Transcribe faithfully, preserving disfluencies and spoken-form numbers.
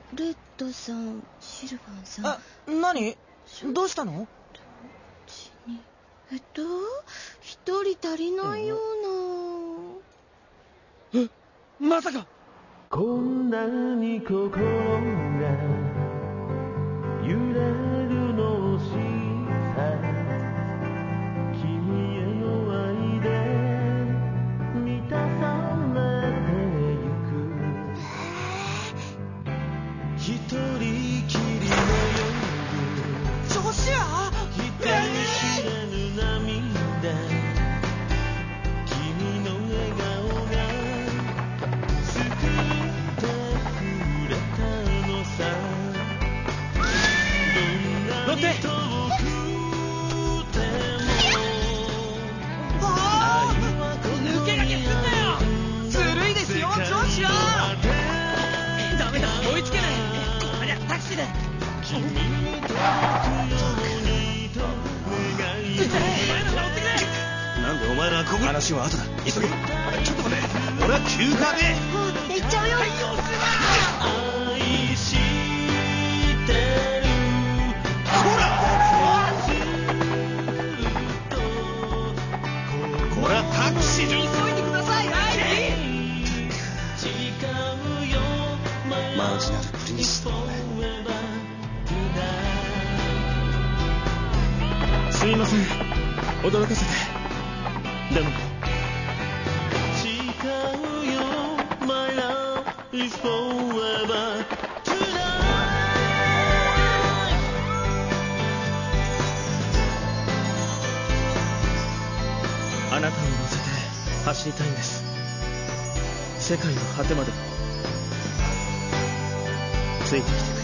レッドさん、シルバンさん。 あ、何？どうしたの？ えっと一人足りないような。 え、まさか。 こんなに心が揺れるのしさ、君への愛で満たされてゆく、一人きりの夜、 ジョシュア？ 人知れぬ涙、君の笑顔が救ってくれたのさ。どんなに遠くてもああ、抜け駆けすんなよ。ずるいですよ、ジョシュア。ダメだ、追いつけない。ありゃ、タクシーで。 君に届くようにと願い、 お前ら乗ってくれ。 なんでお前らここ。話は後だ、急げ。ちょっと待て、俺は急カーで。 行っちゃうよ。 愛してる。 こらこらタクシーじゃ。 急いでください。 マージナルプリンス。すみません、驚かせて。でも誓うよ My love is forever tonight。 あなたを乗せて走りたいんです。世界の果てまでついてきてください。